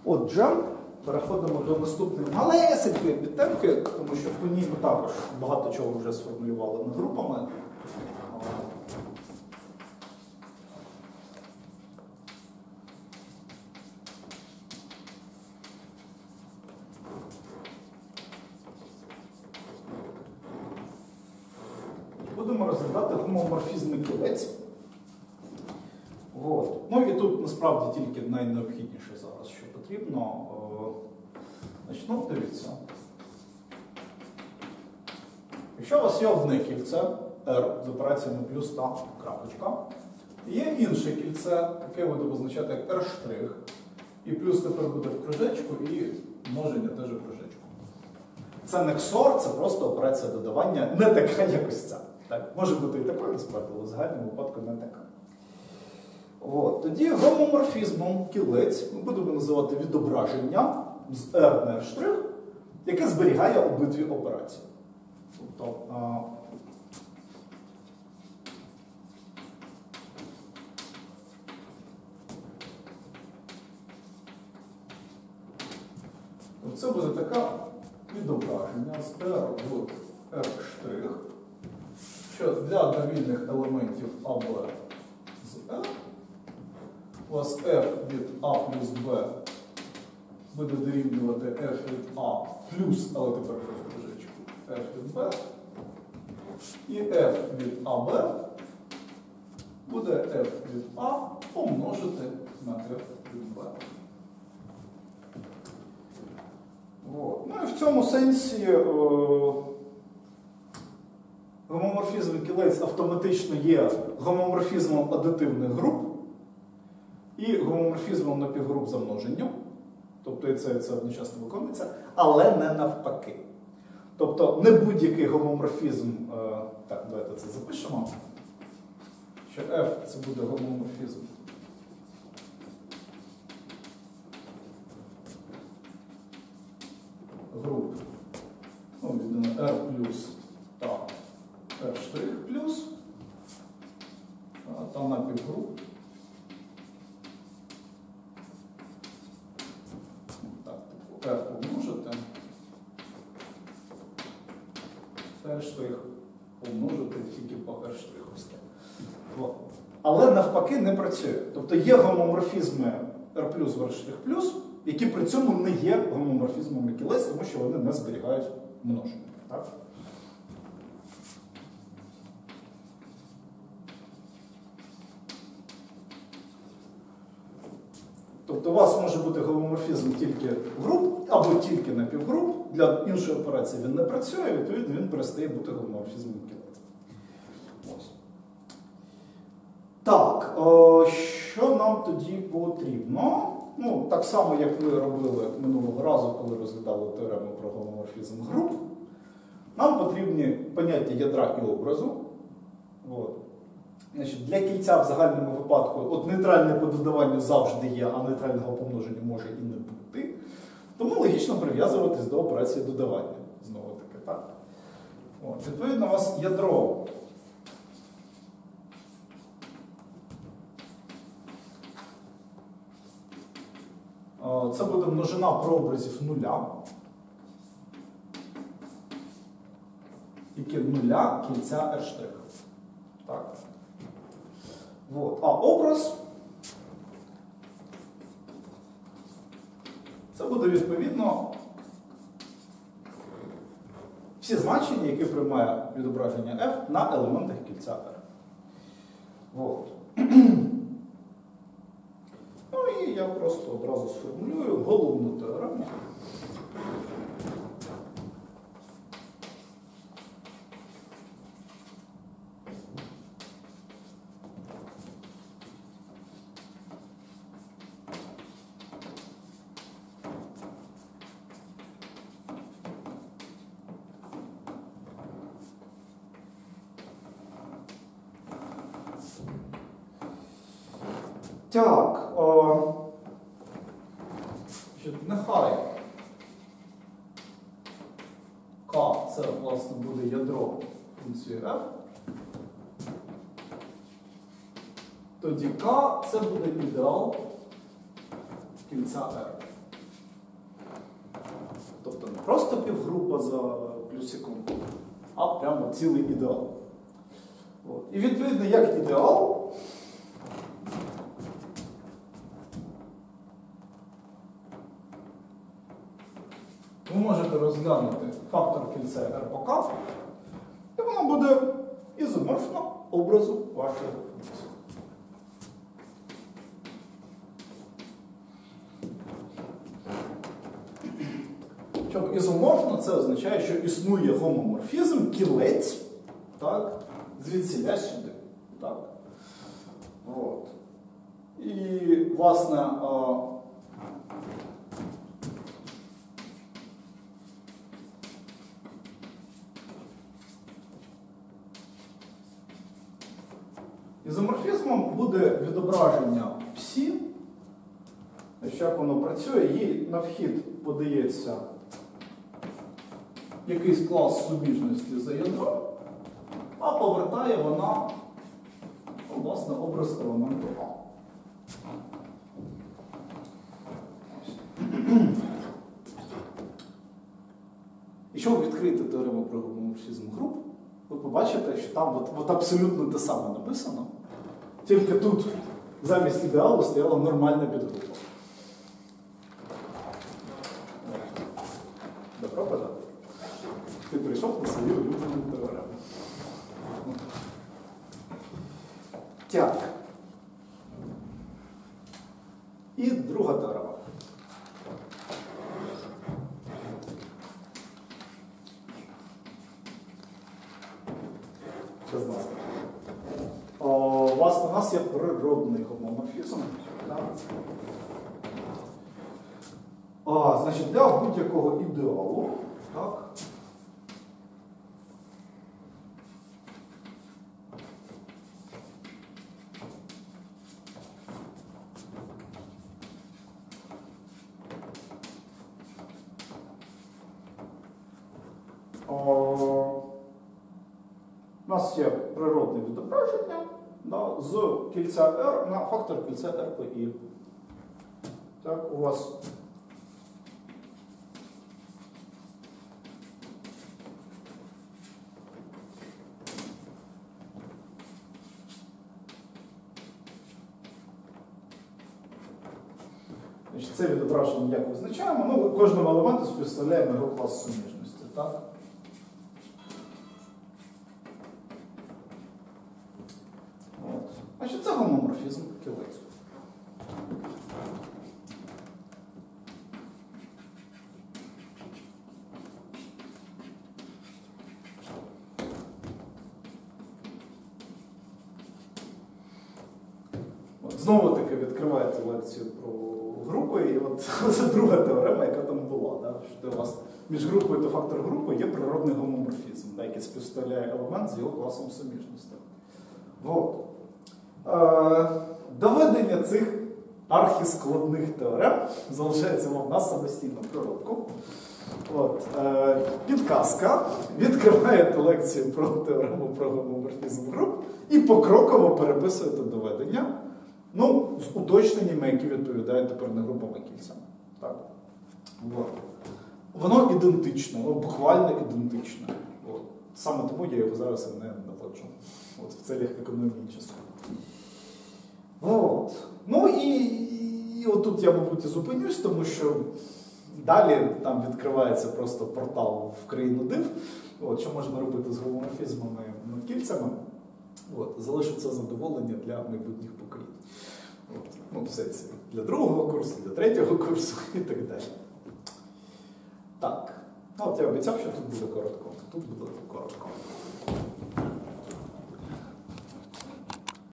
Отже, переходимо до наступної малесенької підтемки, тому що по ній ми також багато чого вже сформулювали над групами. Будемо розглядати гомоморфізми кілець. Ну і тут насправді тільки найнеобхідніше зараз, що потрібно. Ну, дивіться. Якщо у вас є одне кільце R з операціями плюс та крапочка, є інше кільце, яке буде позначати як R', і плюс тепер буде в кружечку, і множення теж в кружечку. Це не XOR, це просто операція додавання, не така, як ось ця. Так, може бути і такою, насправді, але в загальному випадку не така. Тоді гомоморфізмом кілець ми будемо називати відображення з R на R', яке зберігає обидві операції. Тобто, це буде таке відображення з R в R', що для довільних елементів АБ з R у вас f від А плюс Б буде дорівнювати f від А плюс, але тепер в кружечку, f від Б. І f від АБ буде f від А помножити на f від Б. Ну і в цьому сенсі гомоморфізм кілець автоматично є гомоморфізмом адитивних груп і гомоморфізмом напівгруп за множенням. Тобто і це одночасно виконується, але не навпаки. Тобто не будь-який гомоморфізм, так, давайте це запишемо, що F це буде гомоморфізм груп, від R плюс та R' плюс, та напівгруп. R помножити, R' помножити тільки по R'. Але навпаки не працює. Тобто є гомоморфізми R плюс в R'+, які при цьому не є гомоморфізмами кілець, тому що вони не зберігають множення. Так? Тобто у вас може бути гомоморфізм тільки груп або тільки напівгруп, для іншої операції він не працює, відповідно він перестає бути гомоморфізмом кілець. Так, що нам тоді потрібно? Так само, як ви робили минулого разу, коли розглядали теорему про гомоморфізм груп, нам потрібні поняття ядра і образу. Для кільця в загальному випадку нейтральне по додаванню завжди є, а нейтрального помноження може і не бути. Тому логічно прив'язуватись до операції додавання. Знову таки, так? Відповідно, у вас ядро це буде множина прообразів нуля, які нуля кільця R'. Так? А образ це буде відповідно всі значення, які приймає відображення F на елементах кільця R. І я просто одразу сформулюю головну теорему. Так, нехай К це, власне, буде ядро функції F. Тоді К це буде ідеал кільця R. Тобто не просто півгрупа за плюсиком, а прямо цілий ідеал. От. І відповідно, як ідеал, ви можете розглянути фактор кільця R по K, і воно буде ізоморфно образу вашої функції. Щоб ізоморфно, це означає, що існує гомоморфізм, кілець, так, звідсіля сюди. Так. От. І, власне, ізоморфізмом буде відображення псі. Як воно працює, їй на вхід подається якийсь клас суміжності за ядром, а повертає вона, власне, образ елементу А. Якщо ви відкриєте теорему про гомоморфізм груп, ви побачите, що там от абсолютно те саме написано, тільки тут замість ідеалу стояла нормальна підгрупа. Добро пожалуйста. Ти прийшов на свою улюблену теорему. Так. І друга теорема. У нас є природний гомоморфізм. Значить, для будь-якого ідеалу, так, у нас є природне відображення, да, з кільця R на фактор кільця R по I. Так, у вас це відображення як визначаємо? Ну, кожному елементу співставляємо його клас суміжності. Так? От. Значить, це гомоморфізм кілець. Знову-таки відкриваєте лекцію про групи, і от це друга теорема, яка там була. Да? Що у вас між групою та фактор групи є природний гомоморфізм, да, який співставляє елемент з його класом суміжності. От. Доведення цих архіскладних теорем залишається вам на самостійну природку. От. Підказка. Відкриваєте лекцію про теорему про гомоморфізм груп і покроково переписуєте доведення. Ну, з уточненнями, які відповідають тепер не групами кільцями. Так. От. Воно ідентичне, воно буквально ідентичне. От. Саме тому я його зараз не наводжу. От, в целях економії часу. От. Ну і отут я, мабуть, і зупинюсь, тому що далі там відкривається просто портал в країну див. От, що можна робити з гомоморфізмами над кільцями. От, залишиться задоволення для майбутніх поколінь. От, ну, все це для другого курсу, для третього курсу і так далі. Так. От я обіцяв, що тут буде коротко. Тут буде коротко.